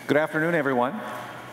Good afternoon, everyone.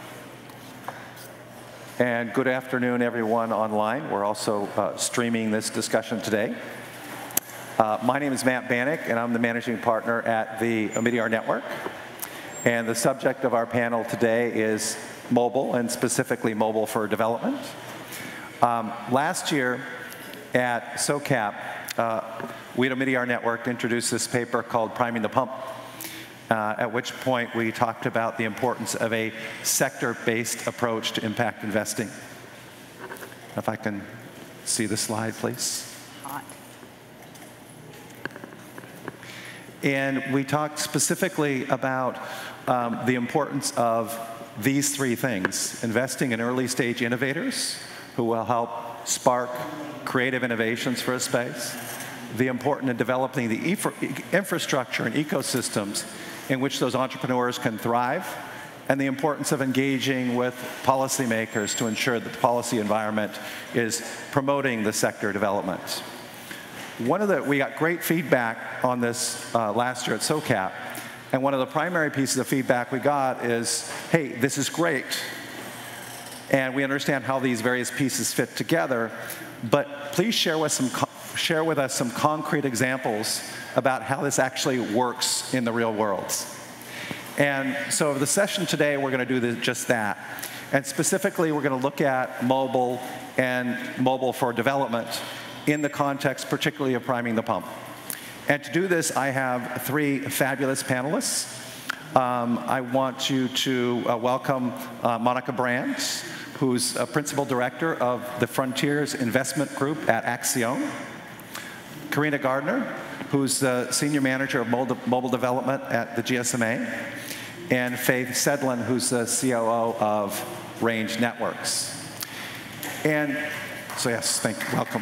And good afternoon, everyone online. We're also streaming this discussion today. My name is Matt Bannick, and I'm the managing partner at the Omidyar network. And the subject of our panel today is mobile, and specifically mobile for development. Last year at SOCAP, we at Omidyar network introduced this paper called Priming the Pump, at which point we talked about the importance of a sector-based approach to impact investing. If I can see the slide, please. And we talked specifically about the importance of these three things: investing in early-stage innovators who will help spark creative innovations for a space, the importance of developing the infrastructure and ecosystems in which those entrepreneurs can thrive, and the importance of engaging with policymakers to ensure that the policy environment is promoting the sector development. We got great feedback on this last year at SOCAP, and one of the primary pieces of feedback we got is, hey, this is great, and we understand how these various pieces fit together, but please share with us some concrete examples about how this actually works in the real world. And so the session today, we're going to do just that. And specifically, we're going to look at mobile and mobile for development in the context particularly of priming the pump. And to do this, I have three fabulous panelists. I want you to welcome Monica Brands, who's a principal director of the Frontiers Investment Group at Accion. Corina Gardner, who's the senior manager of mobile development at the GSMA. And Sedlin, who's the COO of Range Networks. And so yes, welcome.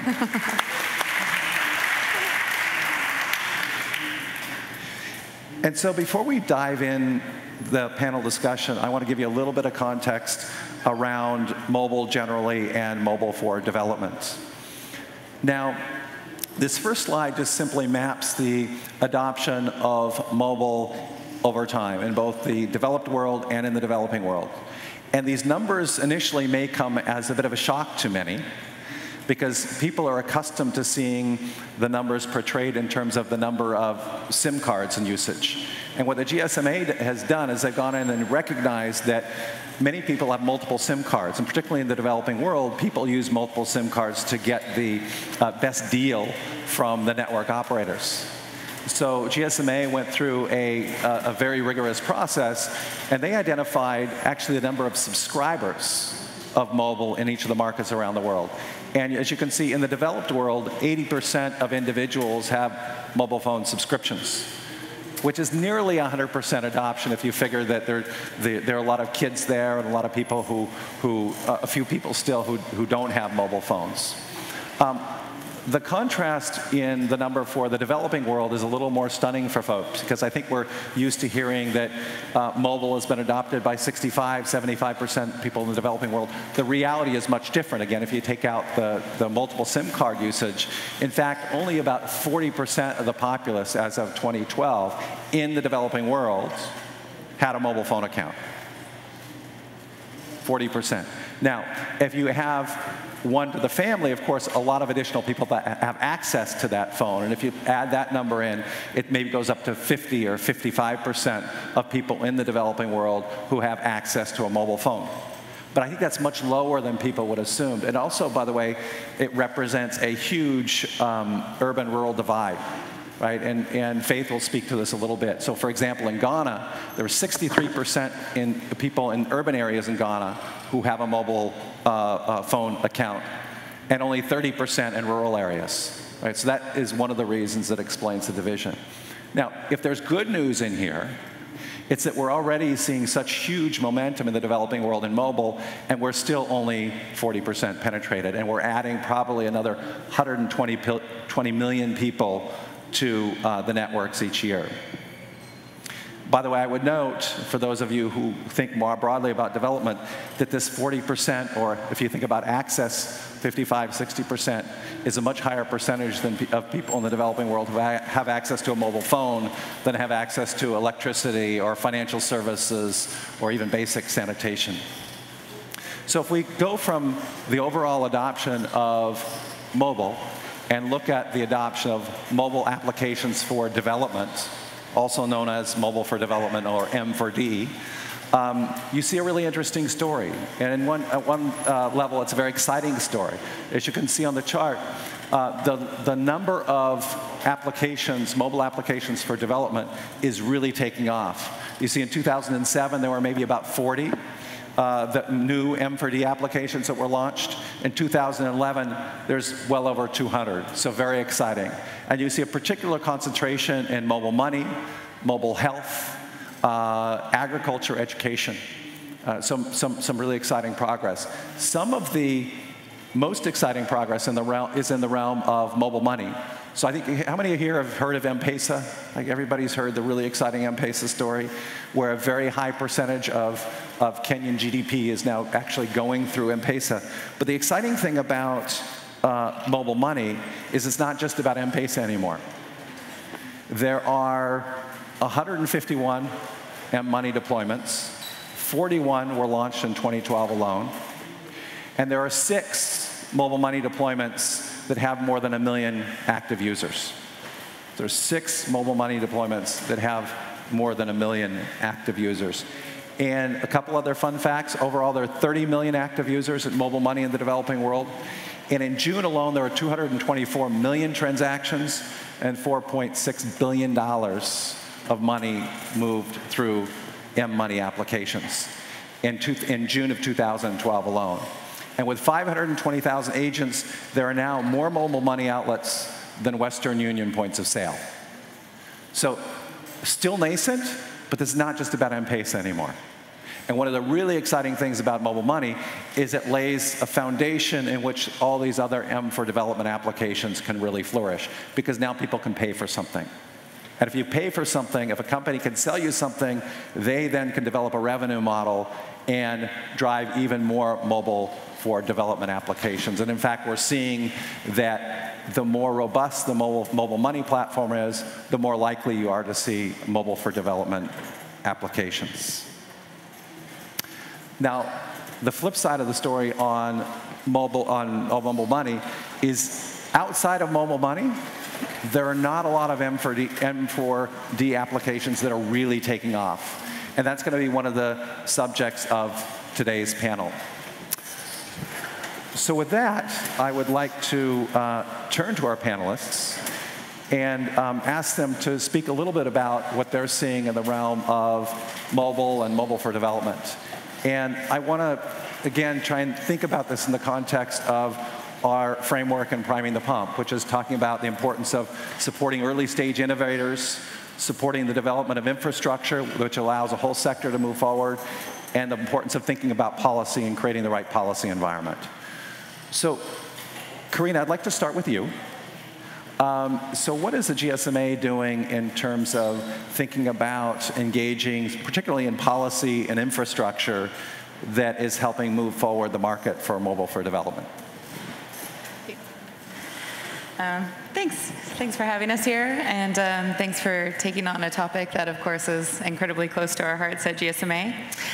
And so before we dive in the panel discussion, I want to give you a little bit of context around mobile generally and mobile for development. Now, this first slide just simply maps the adoption of mobile over time in both the developed world and in the developing world. And these numbers initially may come as a bit of a shock to many, because people are accustomed to seeing the numbers portrayed in terms of the number of SIM cards in usage. And what the GSMA has done is they've gone in and recognized that many people have multiple SIM cards, and particularly in the developing world, people use multiple SIM cards to get the best deal from the network operators. So GSMA went through a very rigorous process, and they identified actually the number of subscribers of mobile in each of the markets around the world. And as you can see, in the developed world, 80% of individuals have mobile phone subscriptions, which is nearly 100% adoption if you figure that there are a lot of kids there and a lot of people a few people still who don't have mobile phones. The contrast in the number for the developing world is a little more stunning for folks, because I think we're used to hearing that mobile has been adopted by 75% of people in the developing world. The reality is much different. Again, if you take out the multiple SIM card usage, in fact, only about 40% of the populace as of 2012 in the developing world had a mobile phone account. 40%. Now, if you have one to the family, of course, a lot of additional people that have access to that phone. And if you add that number in, it maybe goes up to 50 or 55% of people in the developing world who have access to a mobile phone. But I think that's much lower than people would assume. And also, by the way, it represents a huge urban-rural divide. Right? And Faith will speak to this a little bit. So for example, in Ghana, there were 63% in people in urban areas in Ghana who have a mobile phone account, and only 30% in rural areas. Right? So that is one of the reasons that explains the division. Now, if there's good news in here, it's that we're already seeing such huge momentum in the developing world in mobile, and we're still only 40% penetrated, and we're adding probably another 120 million people to the networks each year. By the way, I would note, for those of you who think more broadly about development, that this 40%, or if you think about access, 55, 60%, is a much higher percentage of people in the developing world who have access to a mobile phone than have access to electricity or financial services or even basic sanitation. So if we go from the overall adoption of mobile and look at the adoption of mobile applications for development, also known as mobile for development, or M4D, you see a really interesting story. And at one level, it's a very exciting story. As you can see on the chart, the number of applications, mobile applications for development, is really taking off. You see in 2007, there were maybe about 40 the new M4D applications that were launched. In 2011, there's well over 200, so very exciting. And you see a particular concentration in mobile money, mobile health, agriculture, education. Some really exciting progress. Some of the most exciting progress is in the realm of mobile money. So I think, how many here have heard of M-Pesa? Like, everybody's heard the really exciting M-Pesa story, where a very high percentage of Kenyan GDP is now actually going through M-Pesa. But the exciting thing about mobile money is it's not just about M-Pesa anymore. There are 151 M-Money deployments. 41 were launched in 2012 alone. And there are 6 mobile money deployments that have more than 1 million active users. There's 6 mobile money deployments that have more than 1 million active users. And a couple other fun facts. Overall, there are 30 million active users in mobile money in the developing world. And in June alone, there were 224 million transactions and $4.6 billion of money moved through M-Money applications in June of 2012 alone. And with 520,000 agents, there are now more mobile money outlets than Western Union points of sale. So still nascent, but this is not just about M-Pesa anymore. And one of the really exciting things about mobile money is it lays a foundation in which all these other M for development applications can really flourish, because now people can pay for something. And if you pay for something, if a company can sell you something, they then can develop a revenue model and drive even more mobile for development applications. And in fact, we're seeing that the more robust the mobile money platform is, the more likely you are to see mobile for development applications. Now, the flip side of the story on mobile money is, outside of mobile money, there are not a lot of M4D applications that are really taking off. And that's going to be one of the subjects of today's panel. So with that, I would like to turn to our panelists and ask them to speak a little bit about what they're seeing in the realm of mobile and mobile for development. And I want to, again, try and think about this in the context of our framework in Priming the Pump, which is talking about the importance of supporting early-stage innovators, supporting the development of infrastructure, which allows a whole sector to move forward, and the importance of thinking about policy and creating the right policy environment. So, Corina, I'd like to start with you. So what is the GSMA doing in terms of thinking about engaging, particularly in policy and infrastructure, that is helping move forward the market for mobile for development? Thanks for having us here, and thanks for taking on a topic that, of course, is incredibly close to our hearts at GSMA.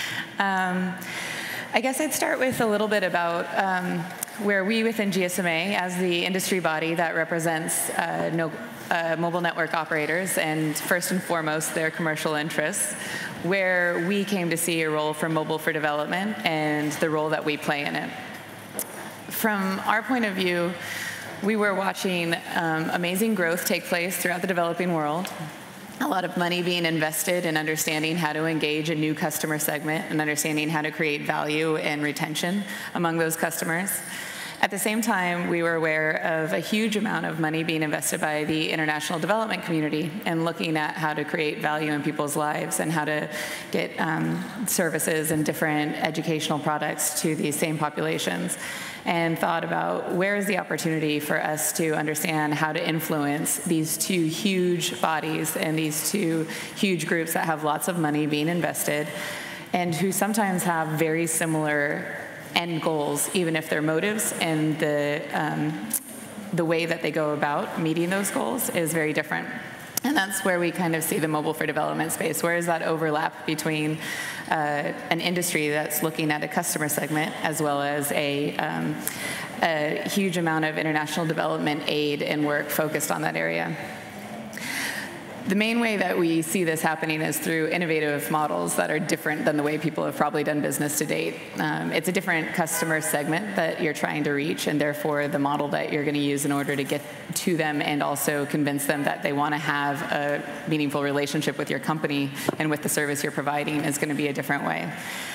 I guess I'd start with a little bit about where we within GSMA, as the industry body that represents mobile network operators, and first and foremost their commercial interests, where we came to see a role for mobile for development and the role that we play in it. From our point of view, we were watching amazing growth take place throughout the developing world. A lot of money being invested in understanding how to engage a new customer segment and understanding how to create value and retention among those customers. At the same time, we were aware of a huge amount of money being invested by the international development community and looking at how to create value in people's lives and how to get services and different educational products to these same populations, and thought about where is the opportunity for us to understand how to influence these two huge bodies and these two huge groups that have lots of money being invested and who sometimes have very similar end goals, even if their motives and the way that they go about meeting those goals is very different. And that's where we kind of see the mobile for development space. Where is that overlap between an industry that's looking at a customer segment as well as a huge amount of international development aid and work focused on that area? The main way that we see this happening is through innovative models that are different than the way people have probably done business to date. It's a different customer segment that you're trying to reach, and therefore the model that you're going to use in order to get to them and also convince them that they want to have a meaningful relationship with your company and with the service you're providing is going to be a different way.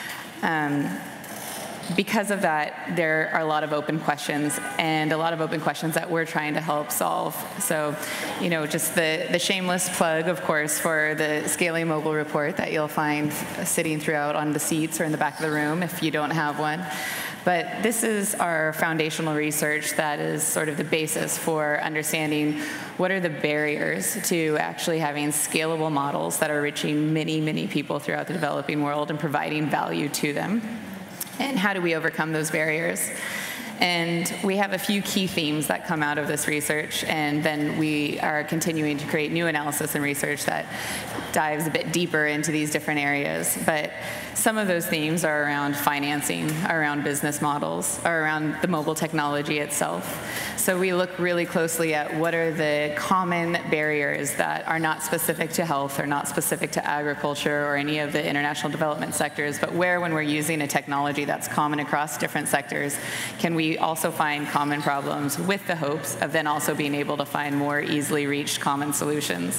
Because of that, there are a lot of open questions, and a lot of open questions that we're trying to help solve. So, you know, just the shameless plug, of course, for the Scaling Mobile report that you'll find sitting throughout on the seats or in the back of the room if you don't have one. But this is our foundational research that is sort of the basis for understanding what are the barriers to actually having scalable models that are reaching many, many people throughout the developing world and providing value to them. And how do we overcome those barriers? And we have a few key themes that come out of this research, and then we are continuing to create new analysis and research that dives a bit deeper into these different areas. But some of those themes are around financing, around business models, or around the mobile technology itself. So we look really closely at what are the common barriers that are not specific to health or not specific to agriculture or any of the international development sectors, but where, when we're using a technology that's common across different sectors, can we also find common problems with the hopes of then also being able to find more easily reached common solutions.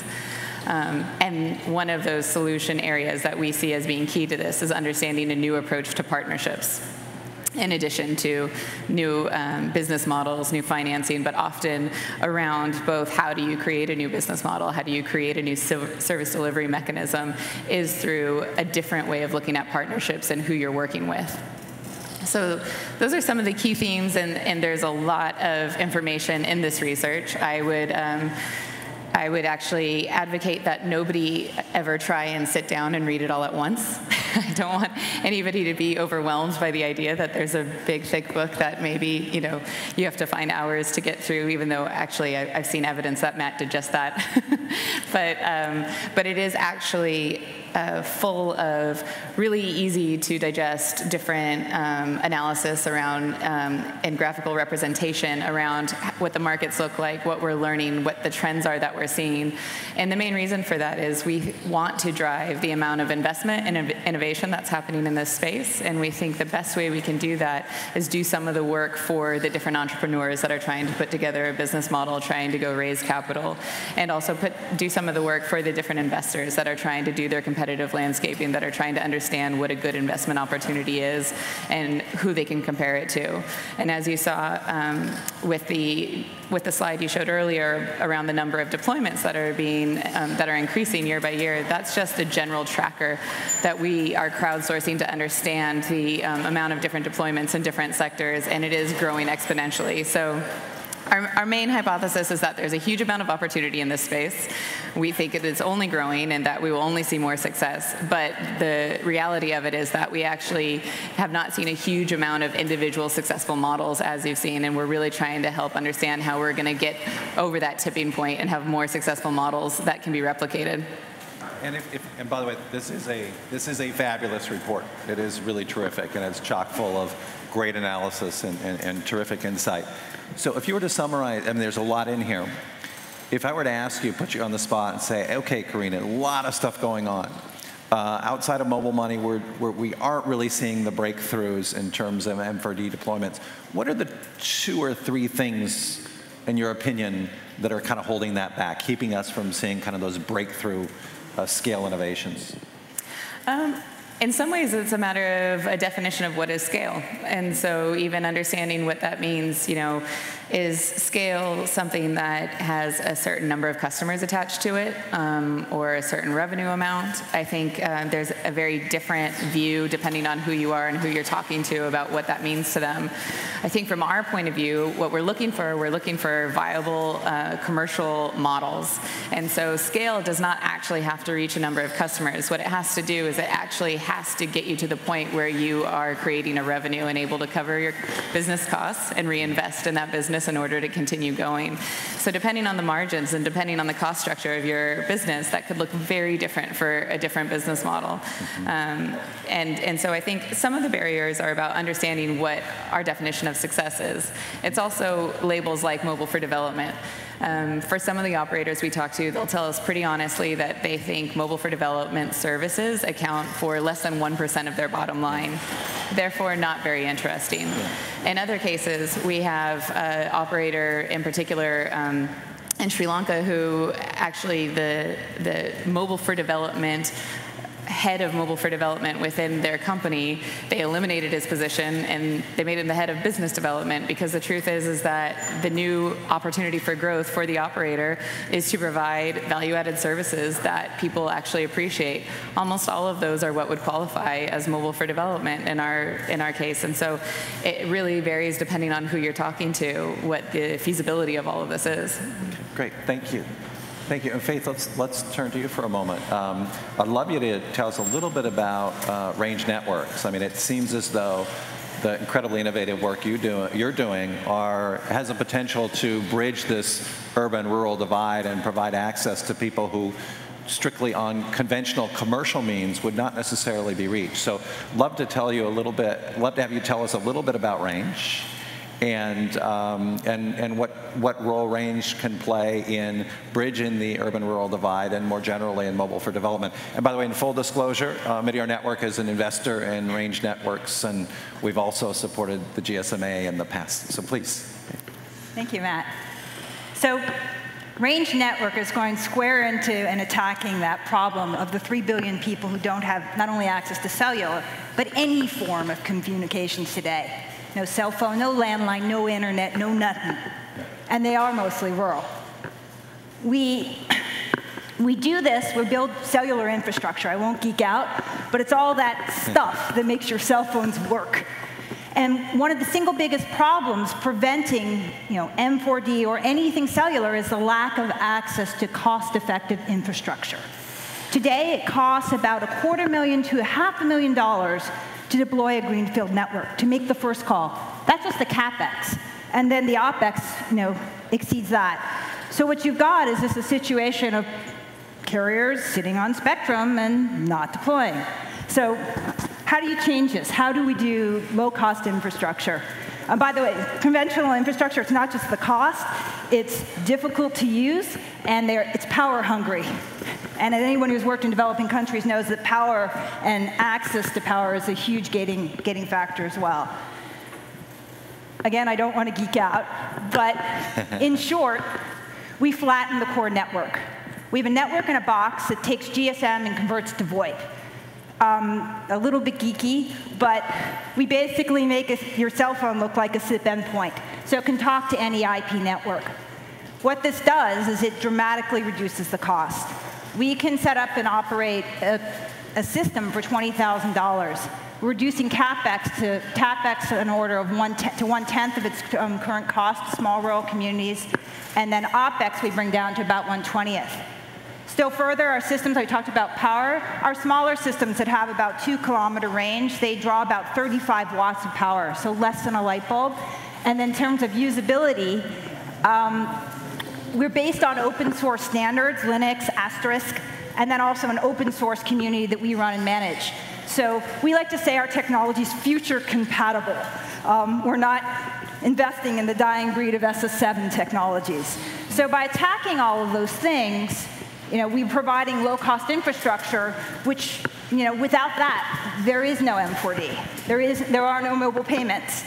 And one of those solution areas that we see as being key to this is understanding a new approach to partnerships, in addition to new business models, new financing, but often around both how do you create a new business model, how do you create a new service delivery mechanism, is through a different way of looking at partnerships and who you're working with. So those are some of the key themes, and there's a lot of information in this research. I would actually advocate that nobody ever try and sit down and read it all at once. I don't want anybody to be overwhelmed by the idea that there's a big, thick book that maybe, you know, you have to find hours to get through, even though actually I've seen evidence that Matt did just that. But it is actually full of really easy to digest different analysis around and graphical representation around what the markets look like, what we're learning, what the trends are that we're seeing. And the main reason for that is we want to drive the amount of investment and innovation that's happening in this space, and we think the best way we can do that is do some of the work for the different entrepreneurs that are trying to put together a business model, trying to go raise capital, and also do some of the work for the different investors that are trying to do their competitive landscaping, that are trying to understand what a good investment opportunity is and who they can compare it to. And as you saw with the slide you showed earlier around the number of deployments that are increasing year by year, that's just a general tracker that we are crowdsourcing to understand the amount of different deployments in different sectors, and it is growing exponentially. So our main hypothesis is that there's a huge amount of opportunity in this space. We think it is only growing and that we will only see more success. But the reality of it is that we actually have not seen a huge amount of individual successful models, as you've seen, and we're really trying to help understand how we're going to get over that tipping point and have more successful models that can be replicated. And by the way, this is a fabulous report. It is really terrific, and it's chock full of great analysis and terrific insight. So if you were to summarize, I mean, there's a lot in here. If I were to ask you, put you on the spot and say, okay, Corina, a lot of stuff going on. Outside of mobile money, we aren't really seeing the breakthroughs in terms of M4D deployments. What are the 2 or 3 things, in your opinion, that are kind of holding that back, keeping us from seeing kind of those breakthrough scale innovations? In some ways, it's a matter of a definition of what is scale. And so even understanding what that means, you know, is scale something that has a certain number of customers attached to it or a certain revenue amount? I think there's a very different view depending on who you are and who you're talking to about what that means to them. I think from our point of view, what we're looking for viable commercial models. And so scale does not actually have to reach a number of customers. What it has to do is it actually has to get you to the point where you are creating a revenue and able to cover your business costs and reinvest in that business in order to continue going. So depending on the margins and depending on the cost structure of your business, that could look very different for a different business model. And so I think some of the barriers are about understanding what our definition of success is. It's also labels like mobile for development. For some of the operators we talk to, they'll tell us pretty honestly that they think mobile for development services account for less than 1% of their bottom line, therefore not very interesting. In other cases, we have an operator in particular in Sri Lanka who actually the mobile for development head of mobile for development within their company, they eliminated his position and they made him the head of business development, because the truth is that the new opportunity for growth for the operator is to provide value-added services that people actually appreciate. Almost all of those are what would qualify as mobile for development in our case, and so it really varies depending on who you're talking to, what the feasibility of all of this is. Great, thank you. Thank you. And Faith, let's turn to you for a moment. I'd love you to tell us a little bit about range networks. I mean, it seems as though the incredibly innovative work you're doing has a potential to bridge this urban-rural divide and provide access to people who strictly on conventional commercial means would not necessarily be reached. So love to have you tell us a little bit about range, and what role range can play in bridging the urban-rural divide and more generally in mobile for development. And by the way, in full disclosure, Omidyar Network is an investor in range networks, and we've also supported the GSMA in the past. So please. Thank you, Matt. So range network is going square into and attacking that problem of the 3 billion people who don't have not only access to cellular, but any form of communications today. No cell phone, no landline, no internet, no nothing. And they are mostly rural. We do this, we build cellular infrastructure. I won't geek out, but it's all that stuff that makes your cell phones work. And one of the single biggest problems preventing M4D or anything cellular is the lack of access to cost-effective infrastructure. Today, it costs about $250,000 to $500,000 to deploy a greenfield network, to make the first call. That's just the CapEx. And then the OpEx, exceeds that. So what you've got is just a situation of carriers sitting on spectrum and not deploying. So how do you change this? How do we do low-cost infrastructure? By the way, conventional infrastructure, it's not just the cost, it's difficult to use, and it's power hungry. And anyone who's worked in developing countries knows that power and access to power is a huge gating factor as well. Again, I don't want to geek out, but in short, we flatten the core network. We have a network in a box that takes GSM and converts to VoIP. A little bit geeky, but we basically make your cell phone look like a SIP endpoint, so it can talk to any IP network. What this does is it dramatically reduces the cost. We can set up and operate a system for $20,000, reducing CapEx to TapEx in order of one-tenth of its current cost to small rural communities, and then OpEx we bring down to about 1/20th. Still further, our systems, I talked about power, our smaller systems that have about 2-kilometer range, they draw about 35 watts of power, so less than a light bulb. And then in terms of usability, we're based on open source standards, Linux, Asterisk, and then also an open source community that we run and manage. So we like to say our technology is future compatible. We're not investing in the dying breed of SS7 technologies. So by attacking all of those things, we're providing low-cost infrastructure, which, without that, there is no M4D. There are no mobile payments.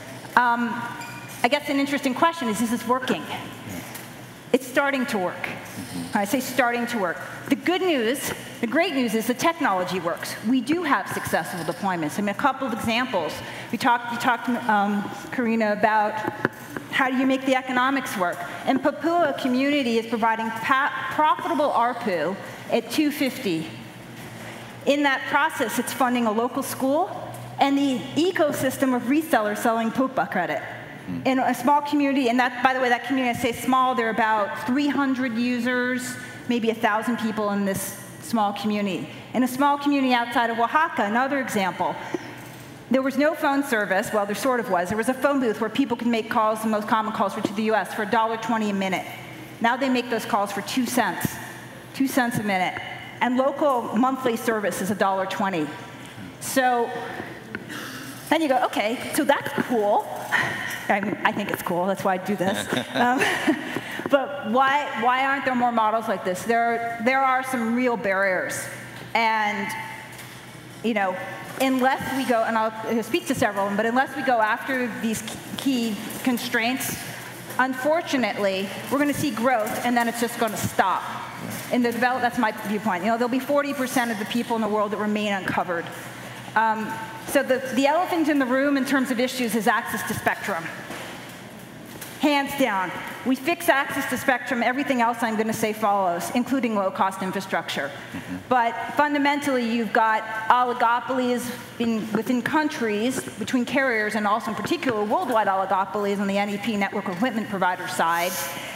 I guess an interesting question is this working? It's starting to work. I say starting to work. The great news is the technology works. We do have successful deployments. I mean, a couple of examples. You talked Corina, about how do you make the economics work? In Papua, community is providing profitable ARPU at $250. In that process, it's funding a local school and the ecosystem of resellers selling Pupa credit. In a small community, and that, by the way, that community, I say small, there are about 300 users, maybe 1,000 people in this small community. In a small community outside of Oaxaca, another example, there was no phone service. Well, there sort of was. There was a phone booth where people could make calls. The most common calls were to the US for $1.20 a minute. Now they make those calls for 2 cents. 2 cents a minute. And local monthly service is $1.20. So then you go, okay, so that's cool. I mean, I think it's cool. That's why I do this. But why aren't there more models like this? There are some real barriers. And, you know, unless we go, and I'll speak to several of them, but unless we go after these key constraints, unfortunately, we're going to see growth, and then it's just going to stop. In the that's my viewpoint. You know, there'll be 40% of the people in the world that remain uncovered. So the elephant in the room in terms of issues is access to spectrum. Hands down. We fix access to spectrum, everything else I'm going to say follows, including low-cost infrastructure. But fundamentally, you've got oligopolies within countries, between carriers, and also in particular worldwide oligopolies on the NEP network equipment provider side.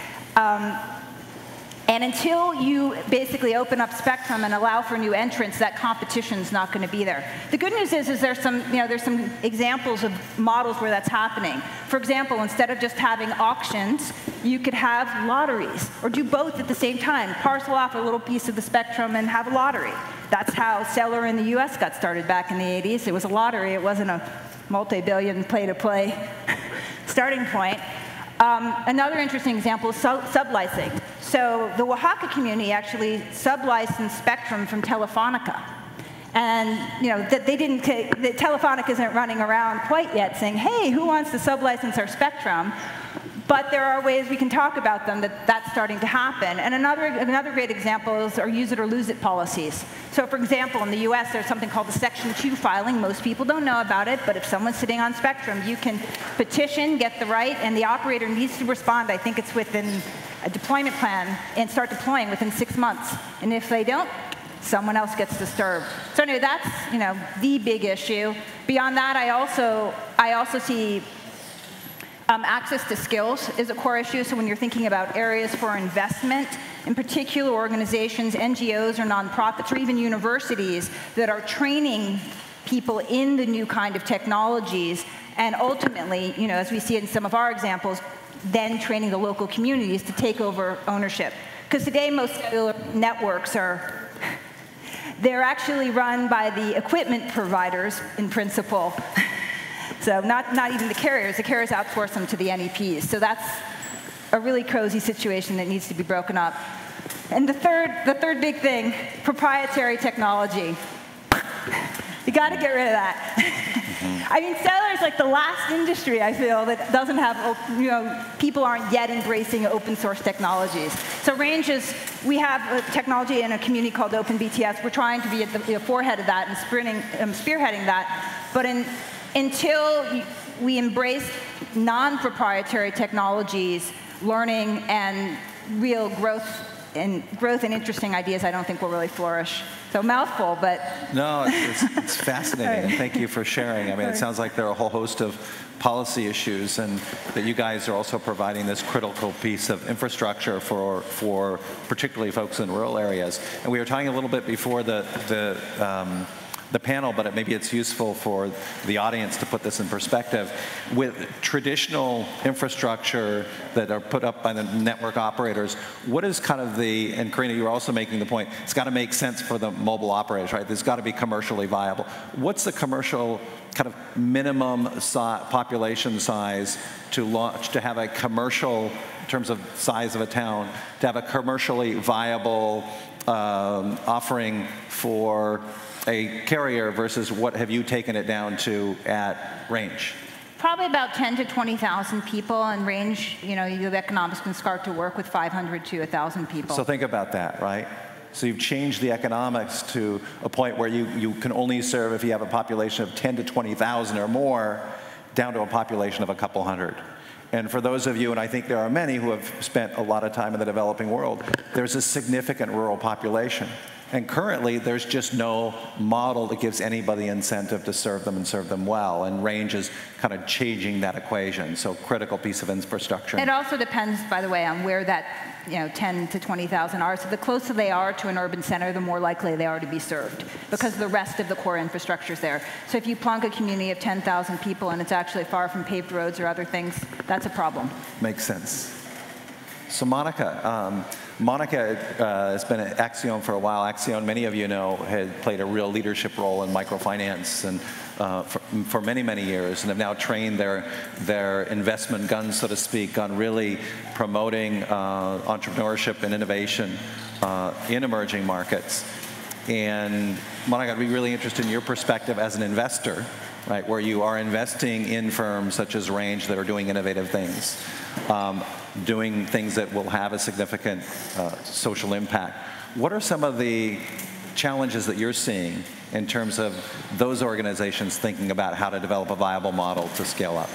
And until you basically open up spectrum and allow for new entrants, that competition's not going to be there. The good news is there's some examples of models where that's happening. For example, instead of just having auctions, you could have lotteries, or do both at the same time. Parcel off a little piece of the spectrum and have a lottery. That's how Cellular in the US got started back in the 80s. It was a lottery. It wasn't a multi-billion play-to-play starting point. Another interesting example is sublicensing. So the Oaxaca community actually sublicensed spectrum from Telefonica. And you know, they didn't take, Telefonica isn't running around quite yet saying, hey, who wants to sublicense our spectrum? But there are ways we can talk about them that's starting to happen. And another great example is our use it or lose it policies. So for example, in the US, there's something called the Section 2 filing. Most people don't know about it, but if someone's sitting on spectrum, you can petition, get the right, and the operator needs to respond. I think it's within a deployment plan, and start deploying within 6 months. And if they don't, someone else gets disturbed. So anyway, that's the big issue. Beyond that, I also see access to skills is a core issue. So when you're thinking about areas for investment, in particular organizations, NGOs or nonprofits, or even universities that are training people in the new kind of technologies, and ultimately, as we see in some of our examples, then training the local communities to take over ownership. Because today most cellular networks they're actually run by the equipment providers in principle. So not even the carriers. The carriers outsource them to the NEPs. So that's a really cozy situation that needs to be broken up. And the third big thing, proprietary technology. You got to get rid of that. I mean, cellular is like the last industry, I feel, that doesn't have, people aren't yet embracing open source technologies. So we have a technology in a community called OpenBTS. We're trying to be at the forehead of that and spearheading that. But until we embrace non-proprietary technologies, learning, and real growth and interesting ideas, I don't think will really flourish. So mouthful, but... No, it's fascinating. Right. Thank you for sharing. I mean, it sounds like there are a whole host of policy issues, and that you guys are also providing this critical piece of infrastructure for particularly folks in rural areas. And we were talking a little bit before the panel, but maybe it's useful for the audience to put this in perspective. With traditional infrastructure that are put up by the network operators, what is kind of and Corina, you were also making the point, it's got to make sense for the mobile operators, right? There's got to be commercially viable. What's the commercial kind of minimum population size to have a commercial, in terms of size of a town, to have a commercially viable offering for a carrier versus what have you taken it down to at range? Probably about 10 to 20,000 people, and range, the economics can start to work with 500 to 1,000 people. So think about that, right? So you've changed the economics to a point where you can only serve if you have a population of 10 to 20,000 or more, down to a population of a couple hundred. And for those of you, and I think there are many who have spent a lot of time in the developing world, there's a significant rural population. And currently, there's just no model that gives anybody incentive to serve them and serve them well. And range is kind of changing that equation. So critical piece of infrastructure. It also depends, by the way, on where that 10 to 20,000 are. So the closer they are to an urban center, the more likely they are to be served, because the rest of the core infrastructure is there. So if you plonk a community of 10,000 people and it's actually far from paved roads or other things, that's a problem. Makes sense. So Monica, Monica has been at Accion for a while. Accion, many of you know, had played a real leadership role in microfinance and for many, many years, and have now trained their investment guns, so to speak, on really promoting entrepreneurship and innovation in emerging markets. And Monica, I'd be really interested in your perspective as an investor, right, where you are investing in firms such as Range that are doing innovative things, doing things that will have a significant social impact. What are some of the challenges that you're seeing in terms of those organizations thinking about how to develop a viable model to scale up?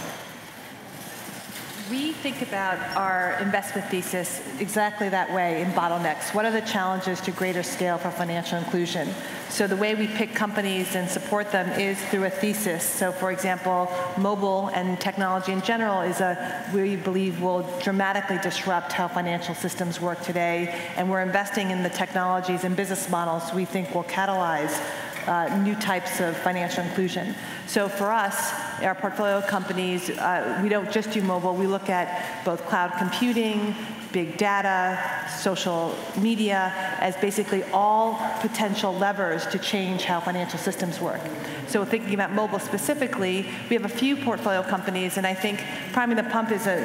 We think about our investment thesis exactly that way in bottlenecks. What are the challenges to greater scale for financial inclusion? So the way we pick companies and support them is through a thesis. So for example, mobile and technology in general is we believe will dramatically disrupt how financial systems work today. And we're investing in the technologies and business models we think will catalyze new types of financial inclusion. So for us, our portfolio companies, we don't just do mobile. We look at both cloud computing, big data, social media, as basically all potential levers to change how financial systems work. So thinking about mobile specifically, we have a few portfolio companies, and I think priming the pump is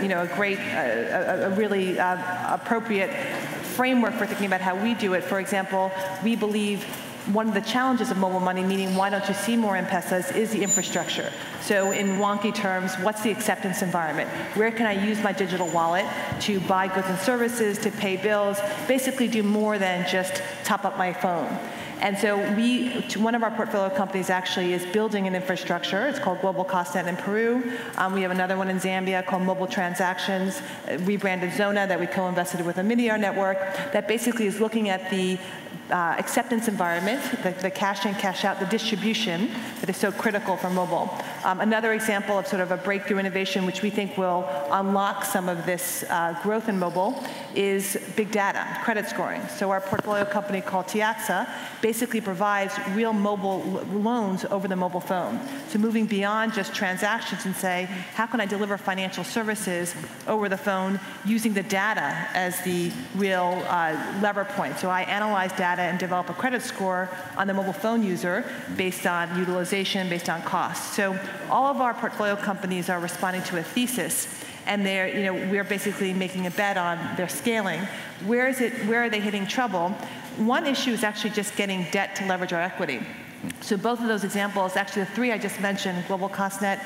a really appropriate framework for thinking about how we do it. For example, we believe one of the challenges of mobile money, meaning why don't you see more M-Pesas, is the infrastructure. So in wonky terms, what's the acceptance environment? Where can I use my digital wallet to buy goods and services, to pay bills, basically do more than just top up my phone? And so one of our portfolio companies actually is building an infrastructure. It's called Global Costnet in Peru. We have another one in Zambia called Mobile Transactions, rebranded Zona, that we co-invested with Omidyar network, that basically is looking at the acceptance environment, the cash in, cash out, the distribution that is so critical for mobile. Another example of sort of a breakthrough innovation which we think will unlock some of this growth in mobile is big data, credit scoring. So our portfolio company called Tiaxa basically provides real mobile loans over the mobile phone. So moving beyond just transactions and say, how can I deliver financial services over the phone using the data as the real lever point? So I analyze data and develop a credit score on the mobile phone user based on utilization, based on cost. So all of our portfolio companies are responding to a thesis, and we're basically making a bet on their scaling. Where are they hitting trouble? One issue is actually just getting debt to leverage our equity. So both of those examples, actually the three I just mentioned, Global Costnet,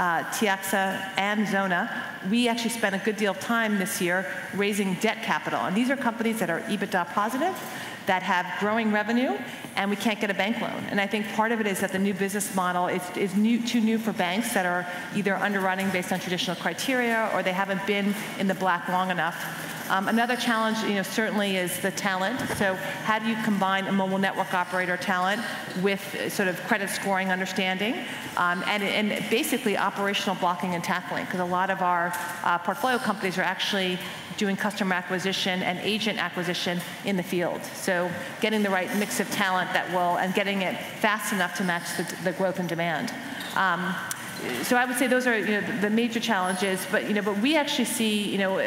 Tiaxa, and Zona, we actually spent a good deal of time this year raising debt capital. And these are companies that are EBITDA positive, that have growing revenue, and we can't get a bank loan. And I think part of it is that the new business model is too new for banks that are either underwriting based on traditional criteria or they haven't been in the black long enough. Another challenge, certainly is the talent. So how do you combine a mobile network operator talent with sort of credit scoring understanding and basically operational blocking and tackling? Because a lot of our portfolio companies are actually doing customer acquisition and agent acquisition in the field. So getting the right mix of talent and getting it fast enough to match the growth and demand. So I would say those are the major challenges, but we actually see all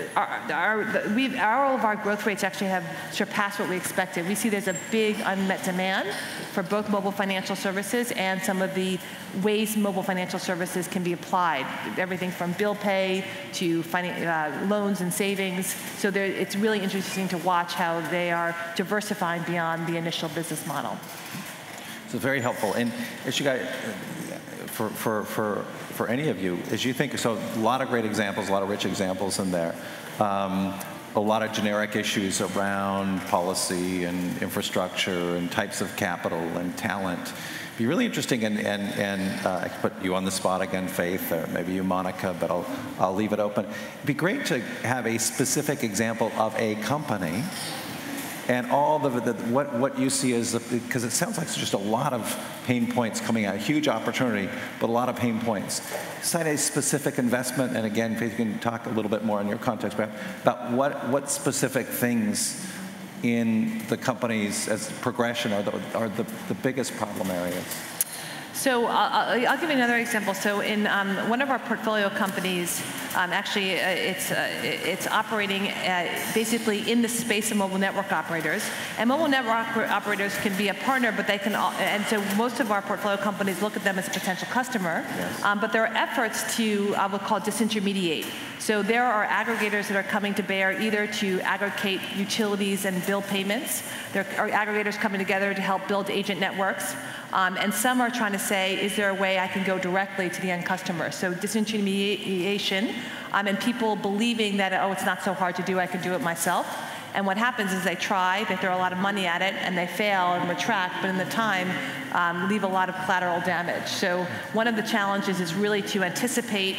of our growth rates actually have surpassed what we expected. We see there's a big unmet demand for both mobile financial services and some of the ways mobile financial services can be applied, everything from bill pay to loans and savings. So it's really interesting to watch how they are diversifying beyond the initial business model. So very helpful. And as you guys, for any of you, as you think, so a lot of great examples, a lot of rich examples in there. A lot of generic issues around policy and infrastructure and types of capital and talent. It'd be really interesting, and I could put you on the spot again, Faith, or maybe you, Monica, but I'll leave it open. It'd be great to have a specific example of a company and all what you see is, because it sounds like there's just a lot of pain points coming out, huge opportunity, but a lot of pain points. Cite a specific investment, and again, if you can talk a little bit more in your context about what specific things in the companies as progression are the biggest problem areas. So I'll give you another example. So in one of our portfolio companies, actually it's operating basically in the space of mobile network operators. And mobile network operators can be a partner, but they can, and so most of our portfolio companies look at them as a potential customer. Yes. But there are efforts to, I would call, disintermediate. So there are aggregators that are coming to bear either to aggregate utilities and bill payments. There are aggregators coming together to help build agent networks. And some are trying to say, is there a way I can go directly to the end customer? So disintermediation, and people believing that, oh, it's not so hard to do, I can do it myself. And what happens is they try, they throw a lot of money at it, and they fail and retract, but in the time, leave a lot of collateral damage. So one of the challenges is really to anticipate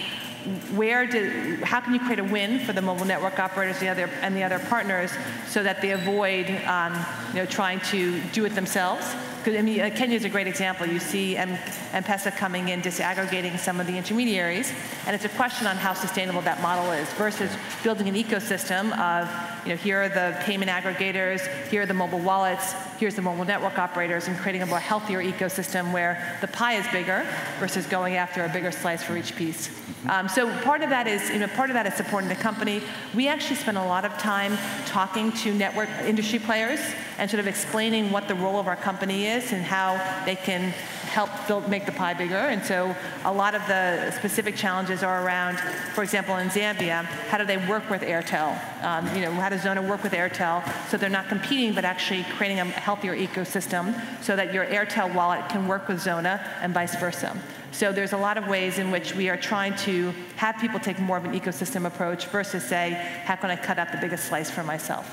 how can you create a win for the mobile network operators and the other partners so that they avoid trying to do it themselves? Because I mean, Kenya is a great example. You see M-Pesa coming in, disaggregating some of the intermediaries, and it's a question on how sustainable that model is versus building an ecosystem of, here are the payment aggregators, here are the mobile wallets, here's the mobile network operators, and creating a more healthier ecosystem where the pie is bigger versus going after a bigger slice for each piece. So part of that is, supporting the company. We actually spend a lot of time talking to network industry players and sort of explaining what the role of our company is and how they can help make the pie bigger. And so a lot of the specific challenges are around, for example, in Zambia, how do they work with Airtel? How does Zona work with Airtel so they're not competing but actually creating a healthier ecosystem so that your Airtel wallet can work with Zona and vice versa. So there's a lot of ways in which we are trying to have people take more of an ecosystem approach versus say, how can I cut out the biggest slice for myself?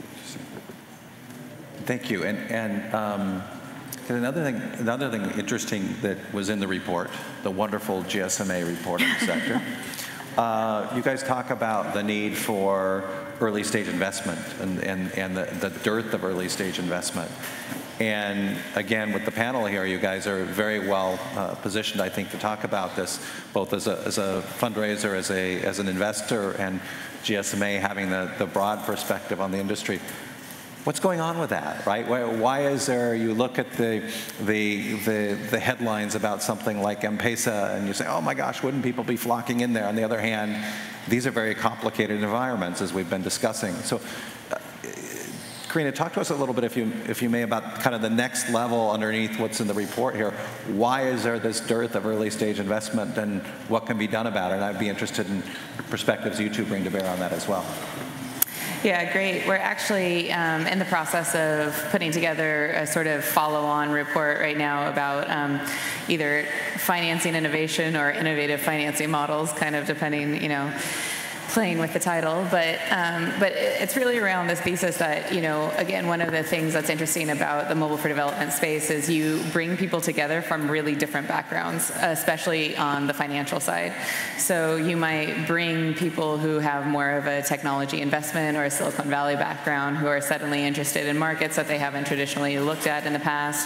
Thank you. And another thing interesting that was in the report, the wonderful GSMA report in the sector, you guys talk about the need for early stage investment and the dearth of early stage investment. And again, with the panel here, you guys are very well positioned, I think, to talk about this, both as a fundraiser, as an investor, and GSMA having the broad perspective on the industry. What's going on with that, right? Why is there, you look at the headlines about something like M-Pesa and you say, oh my gosh, wouldn't people be flocking in there? On the other hand, these are very complicated environments, as we've been discussing. So, Corina, talk to us a little bit, if you may, about kind of the next level underneath what's in the report here. Why is there this dearth of early stage investment, and what can be done about it? And I'd be interested in perspectives you two bring to bear on that as well. Yeah, great. We're actually in the process of putting together a sort of follow-on report right now about either financing innovation or innovative financing models, kind of depending, playing with the title, but it's really around this thesis that, again, one of the things that's interesting about the mobile for development space is you bring people together from really different backgrounds, especially on the financial side. So you might bring people who have more of a technology investment or a Silicon Valley background who are suddenly interested in markets that they haven't traditionally looked at in the past,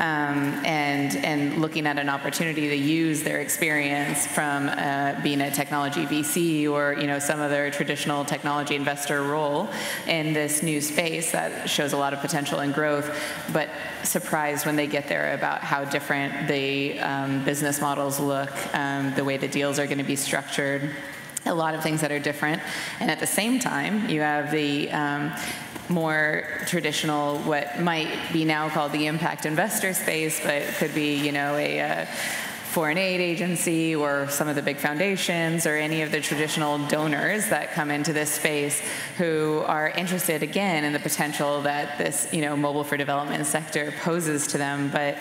and looking at an opportunity to use their experience from being a technology VC or, some other traditional technology investor role in this new space that shows a lot of potential and growth, but surprised when they get there about how different the business models look, the way the deals are going to be structured, a lot of things that are different. And at the same time, you have the more traditional, what might be now called the impact investor space, but could be, a foreign aid agency or some of the big foundations or any of the traditional donors that come into this space who are interested, again, in the potential that this, mobile for development sector poses to them. But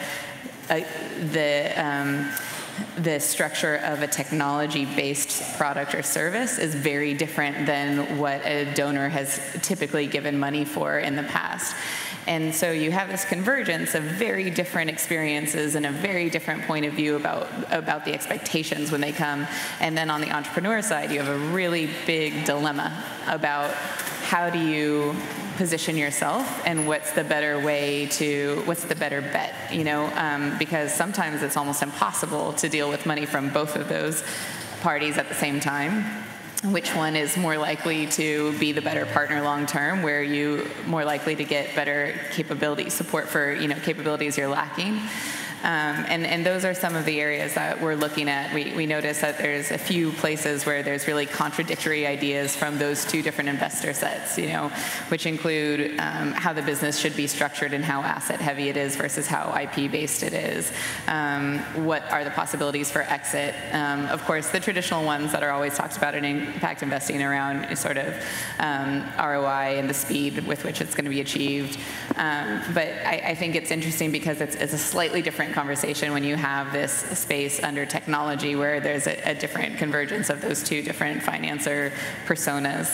the structure of a technology-based product or service is very different than what a donor has typically given money for in the past. And so you have this convergence of very different experiences and a very different point of view about the expectations when they come. And then on the entrepreneur side, you have a really big dilemma about how do you position yourself and what's the better bet, you know, because sometimes it's almost impossible to deal with money from both of those parties at the same time. Which one is more likely to be the better partner long term, where you more likely to get better capability support for, you know, capabilities you're lacking. And those are some of the areas that we're looking at. We notice that there's a few places where there's really contradictory ideas from those two different investor sets, you know, which include how the business should be structured and how asset heavy it is versus how IP based it is. What are the possibilities for exit? Of course, the traditional ones that are always talked about in impact investing around sort of ROI and the speed with which it's going to be achieved. But I think it's interesting because it's a slightly different conversation when you have this space under technology where there's a different convergence of those two different financer personas.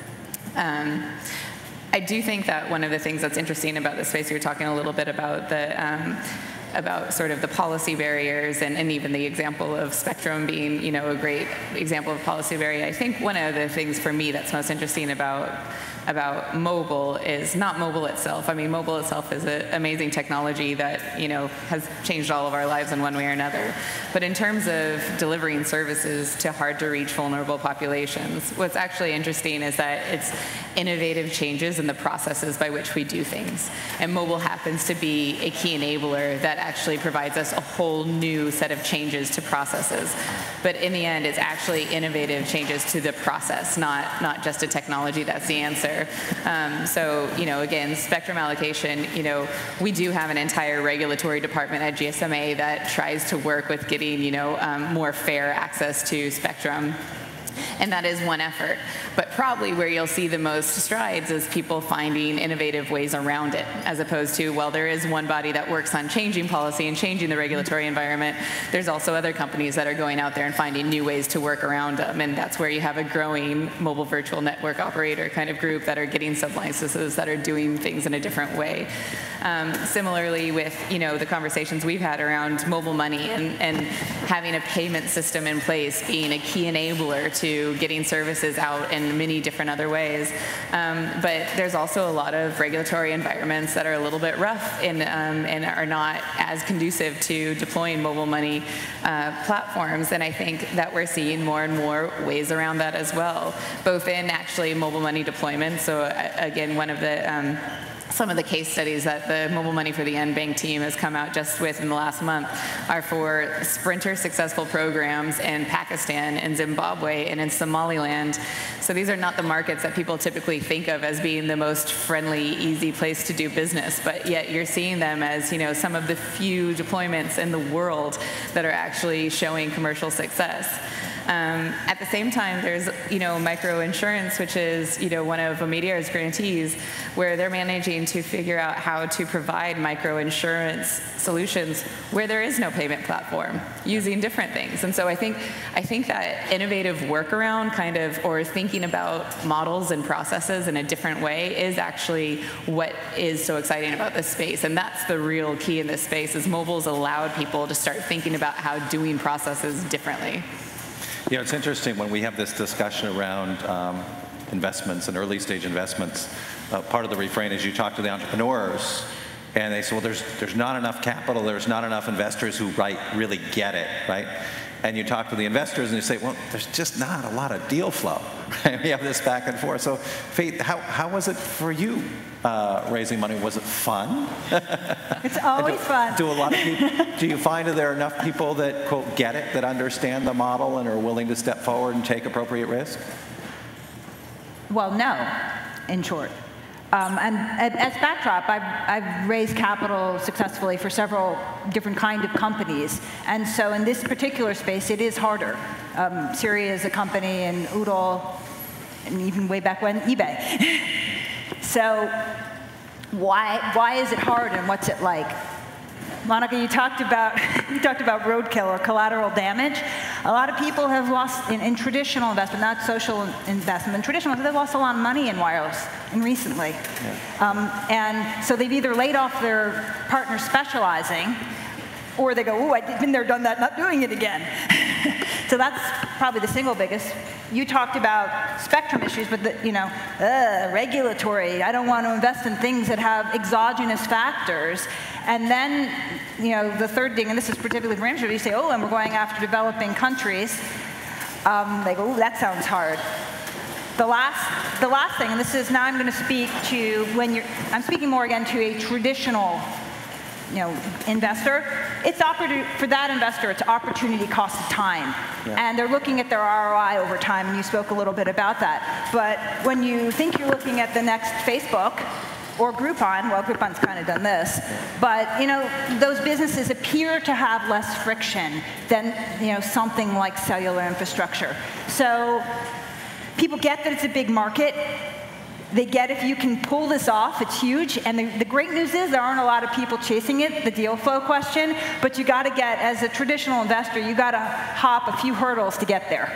I do think that one of the things that's interesting about this space, you're talking a little bit about about sort of the policy barriers and even the example of spectrum being, you know, a great example of policy barrier. I think one of the things for me that's most interesting about mobile is not mobile itself. I mean, mobile itself is an amazing technology that, you know, has changed all of our lives in one way or another. But in terms of delivering services to hard-to-reach vulnerable populations, what's actually interesting is that it's innovative changes in the processes by which we do things. And mobile happens to be a key enabler that actually provides us a whole new set of changes to processes. But in the end, it's actually innovative changes to the process, not just a technology that's the answer. So, you know, again, spectrum allocation, you know, we do have an entire regulatory department at GSMA that tries to work with getting, you know, more fair access to spectrum. And that is one effort. But probably where you'll see the most strides is people finding innovative ways around it, as opposed to, well, there is one body that works on changing policy and changing the regulatory environment. There's also other companies that are going out there and finding new ways to work around them. And that's where you have a growing mobile virtual network operator kind of group that are getting sub-licenses that are doing things in a different way. Similarly with, you know, the conversations we've had around mobile money and having a payment system in place being a key enabler to getting services out in many different other ways. But there's also a lot of regulatory environments that are a little bit rough and are not as conducive to deploying mobile money platforms. And I think that we're seeing more and more ways around that as well, both in actually mobile money deployment. So again, one of the some of the case studies that the Mobile Money for the End Bank team has come out just with in the last month are for Sprinter successful programs in Pakistan and Zimbabwe and in Somaliland. So these are not the markets that people typically think of as being the most friendly, easy place to do business, but yet you're seeing them as, you know, some of the few deployments in the world that are actually showing commercial success. At the same time, there's, you know, microinsurance, which is, you know, one of Omidyar's grantees, where they're managing to figure out how to provide microinsurance solutions where there is no payment platform, using different things. And so I think that innovative workaround kind of, or thinking about models and processes in a different way is actually what is so exciting about this space. And that's the real key in this space, is mobile's allowed people to start thinking about how doing processes differently. You know, it's interesting when we have this discussion around investments and early stage investments. Part of the refrain is you talk to the entrepreneurs and they say, well, there's not enough capital, there's not enough investors who really get it, right? And you talk to the investors and you say, well, there's just not a lot of deal flow. We have this back and forth. So Faith, how was it for you raising money? Was it fun? It's always fun. Do a lot of people, do you find that there are enough people that, quote, get it, that understand the model and are willing to step forward and take appropriate risk? Well, no, in short. And as backdrop, I've raised capital successfully for several different kind of companies. And so in this particular space, it is harder. Syria is a company, and Udall, and even way back when, eBay. So why is it hard, and what's it like? Monica, you talked about roadkill or collateral damage. A lot of people have lost in traditional investment, not social investment. In traditional, they've lost a lot of money in wireless recently. Yeah. And so they've either laid off their partner specializing, or they go, "Ooh, I've been there, done that, not doing it again." So that's probably the single biggest you talked about spectrum issues, but regulatory. I don't want to invest in things that have exogenous factors. And then, the third thing, and this is particularly for industry, you say, oh, and we're going after developing countries. They go, ooh, that sounds hard. The last thing, and this is now I'm going to speak to I'm speaking more again to a traditional, investor. It's for that investor, it's opportunity cost of time. Yeah. And they're looking at their ROI over time, and you spoke a little bit about that. But when you think you're looking at the next Facebook or Groupon, well, Groupon's kind of done this, but those businesses appear to have less friction than something like cellular infrastructure. So people get that it's a big market. They get if you can pull this off, it's huge. And the great news is there aren't a lot of people chasing it, the deal flow question, but you got to get, as a traditional investor, you got to hop a few hurdles to get there.